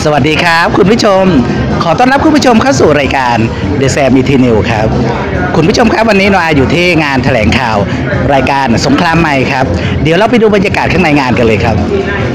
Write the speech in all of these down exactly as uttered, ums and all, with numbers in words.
สวัสดีครับคุณผู้ชมขอต้อนรับคุณผู้ชมเข้าสู่รายการ The Sam อี ที News ครับคุณผู้ชมครับวันนี้นอยอยู่ที่งานแถลงข่าวรายการสงครามใหม่ครับเดี๋ยวเราไปดูบรรยากาศข้างในงานกันเลยครับ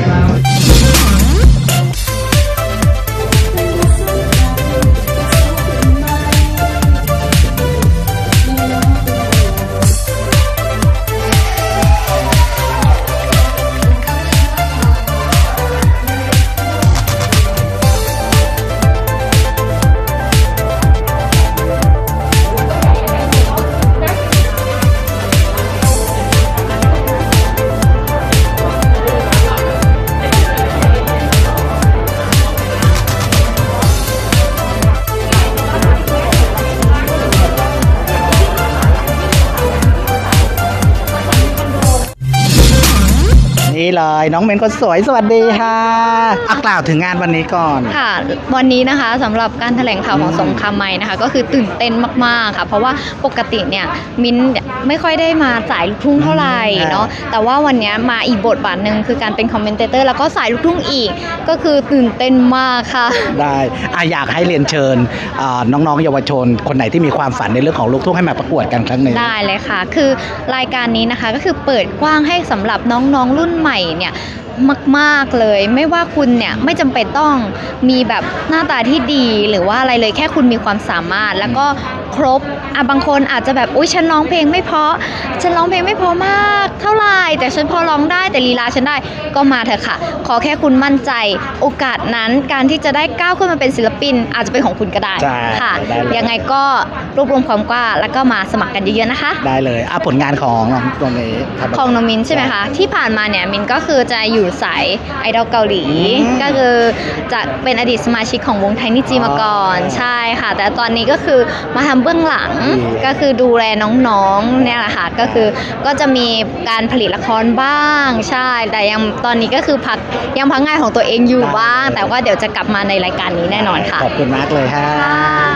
นี่เลยน้องเมนคนสวยสวัสดีค่ะอ่ะกล่าวถึงงานวันนี้ก่อนค่ะวันนี้นะคะสำหรับการแถลงข่าวของสงครามใหม่นะคะก็คือตื่นเต้นมากๆค่ะเพราะว่าปกติเนี่ยมิ้นไม่ค่อยได้มาสายลูกทุ่งเท่าไหร่เนาะแต่ว่าวันนี้มาอีกบทบาทหนึ่งคือการเป็นคอมเมนเตเตอร์แล้วก็สายลูกทุ่งอีกก็คือตื่นเต้นมากค่ะได้อ่ะอยากให้เรียนเชิญน้องๆเยาวชนคนไหนที่มีความฝันในเรื่องของลูกทุ่งให้มาประกวดกันครั้งนี้ได้เลยค่ะคือรายการนี้นะคะก็คือเปิดกว้างให้สำหรับน้องๆรุ่นใหม่เนี่ยมากๆเลยไม่ว่าคุณเนี่ยไม่จำเป็นต้องมีแบบหน้าตาที่ดีหรือว่าอะไรเลยแค่คุณมีความสามารถแล้วก็ครบอ่ะบางคนอาจจะแบบอุ๊ยฉันร้องเพลงไม่เพราะฉันร้องเพลงไม่เพราะมากเท่าไหร่แต่ฉันพอร้องได้แต่ลีลาฉันได้ก็มาเถอะค่ะขอแค่คุณมั่นใจโอกาสนั้นการที่จะได้ก้าวขึ้นมาเป็นศิลปินอาจจะเป็นของคุณก็ได้ค่ะยังไงก็รวบรวมความกล้าแล้วก็มาสมัครกันเยอะๆนะคะได้เลยอ่ะผลงานของตรงนี้ของน้องมินใช่ไหมคะที่ผ่านมาเนี่ยมินก็คือจะอยู่สายไอดอลเกาหลีก็คือจะเป็นอดีตสมาชิกของวงไทนี่จีมาก่อนใช่ค่ะแต่ตอนนี้ก็คือมาทำเบื้องหลังก็คือดูแลน้องๆเนี่ยแหละค่ะก็คือก็จะมีการผลิตละครบ้างใช่แต่ยังตอนนี้ก็คือพักยังพักงานของตัวเองอยู่บ้างแต่ว่าเดี๋ยวจะกลับมาในรายการนี้แน่นอนค่ะขอบคุณมากเลยค่ะ